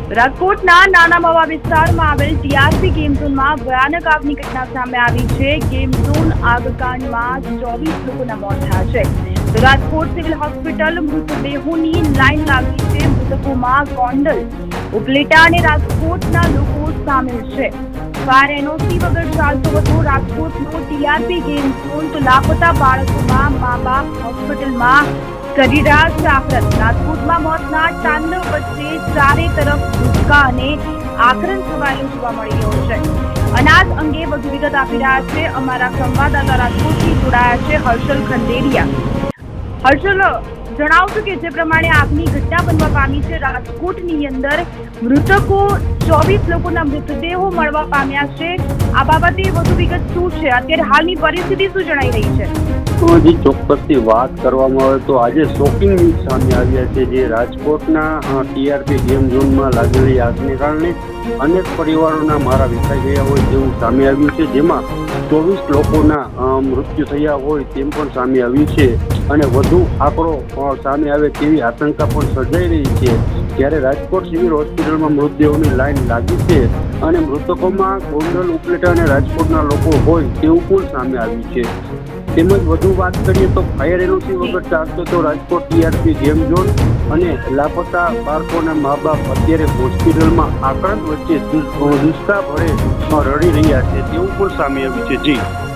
રાજકોટના નાના મવા વિસ્તારમાં આવેલ ટીઆરપી ગેમ ઝોનમાં ભયાનક આગની ઘટના સામે આવી છે। ગેમ ઝોન આગકાંડમાં 24 લોકોના મોત થયા છે। તો રાજકોટ સિવિલ હોસ્પિટલ મૃતદેહોની લાઈન લાગી છે। મૃતકોમાં ગોંડલ, ઉપલેટા અને રાજકોટના લોકો સામેલ છે। ફાયર એનઓસી વગર ચાલતો હતો રાજકોટનો ટીઆરપી ગેમ ઝોન। તો લાપતા બાળકોમાં મા બાપ હોસ્પિટલમાં સરેરાશ આક્રંદ। રાજકોટમાં મોતના તાંડવ વચ્ચે ચારે તરફ ધુક્કા અને આક્રંદ છવાયેલો જોવા મળી રહ્યો છે। અનાજ અંગે વધુ વિગત આપી રહ્યા છે અમારા સંવાદદાતા રાજકોટથી જોડાયા છે હર્ષલ ખંડેરિયા। હર્ષલ, જણાવશો કે જે પ્રમાણે આગની ઘટના બનવા પામી છે રાજકોટની અંદર મૃતકો 24 લોકોના મૃતદેહો મળવા પામ્યા છે। આ બાબતે વધુ વિગત શું છે? અત્યારે હાલની પરિસ્થિતિ શું જણાઈ રહી છે? જે ચોક્કસથી વાત કરવામાં આવે તો આજે શોકિંગ ન્યૂઝ સામે આવ્યા છે। જે રાજકોટના ટીઆરપી ગેમ ઝોનમાં લાગેલી આગને કારણે અનેક પરિવારોના મારા વિખાઈ ગયા હોય તેવું સામે આવ્યું છે, જેમાં 24 લોકોના મૃત્યુ થયા હોય તેમ પણ સામે આવ્યું છે અને વધુ આંકડો સામે આવે તેવી આશંકા પણ સર્જાઈ રહી છે। ત્યારે રાજકોટ સિવિલ હોસ્પિટલમાં મૃતદેહોની લાઈન લાગી છે અને મૃતકોમાં ગોંડલ, ઉપલેટા અને રાજકોટના લોકો હોય તેવું પણ સામે આવ્યું છે। તેમજ વધુ વાત કરીએ તો ફાયર એનઓસી વગર ચાલતો તો રાજકોટ ટીઆરપી ગેમ ઝોન અને લાપતા બાળકોના મા બાપ અત્યારે હોસ્પિટલમાં આક્રંદ વચ્ચે દુષ્કા ભરે રડી રહ્યા છે તેવું પણ સામે આવ્યું છે।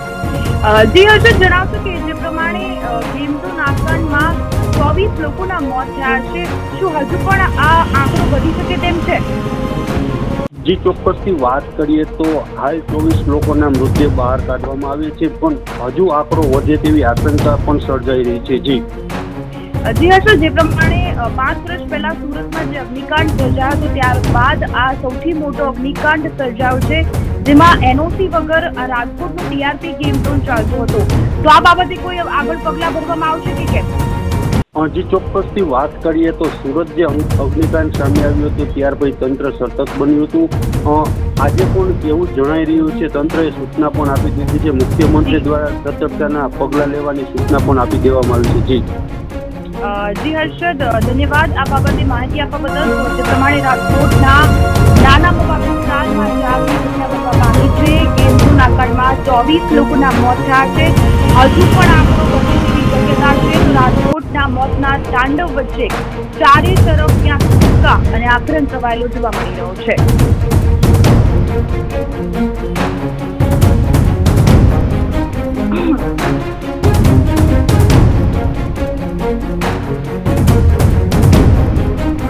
જી હર્ષદ, જણાવશો કે જે પ્રમાણે ગેમ ઝોન આક્રંદમાં 24 લોકોના મોત થયા છે, શું હજુ પણ આ આંકડો વધી શકે તેમ છે? જી ચોક્કસથી વાત કરીએ તો હાલ 24 લોકોના મૃતદેહ બહાર કાઢવામાં આવે છે, પણ હજુ આંકડો વધે તેવી આશંકા પણ સર્જાઈ રહી છે। જી હર્ષદ, જે પ્રમાણે 5 વર્ષ પહેલા સુરતમાં જે અગ્નિકાંડ સર્જાયો હતો ત્યારબાદ આ સૌથી મોટો અગ્નિકાંડ સર્જાયો છે, જેમાં એનઓસી વગર રાજકોટનો ટીઆરપી ગેમ ઝોન ચાલતો હતો। તો આ બાબતે કોઈ આગળ પગલાં ભરવામાં આવશે કે કેમ? જી ચોક્કસથી વાત કરીએ તો સુરત જે અગ્નિકાંડ સામે આવ્યું હતું ત્યાર પછી તંત્ર સતર્ક બન્યું હતું। આજે પણ એવું જણાઈ રહ્યું છે, તંત્રએ સૂચના પણ આપી દીધી છે। મુખ્યમંત્રી દ્વારા સતર્કતાના પગલાં લેવાની સૂચના પણ આપી દેવામાં આવી છે। જી હર્ષદ, ધન્યવાદ આ બાબતે માહિતી આપવા બદલ। જે પ્રમાણે રાજકોટના નાના મવા વિસ્તારમાં આગની ઘટના બનવા પામી છે। ગેમ ઝોન આકાંડમાં 24 લોકોના મોત થયા છે, હજુ પણ આંકડો વધે તેવી શક્યતા છે। તો રાજકોટના મોતના તાંડવ વચ્ચે ચારે તરફ ત્યાં ધુક્કા અને આક્રંદ છવાયેલો જોવા મળી રહ્યો છે।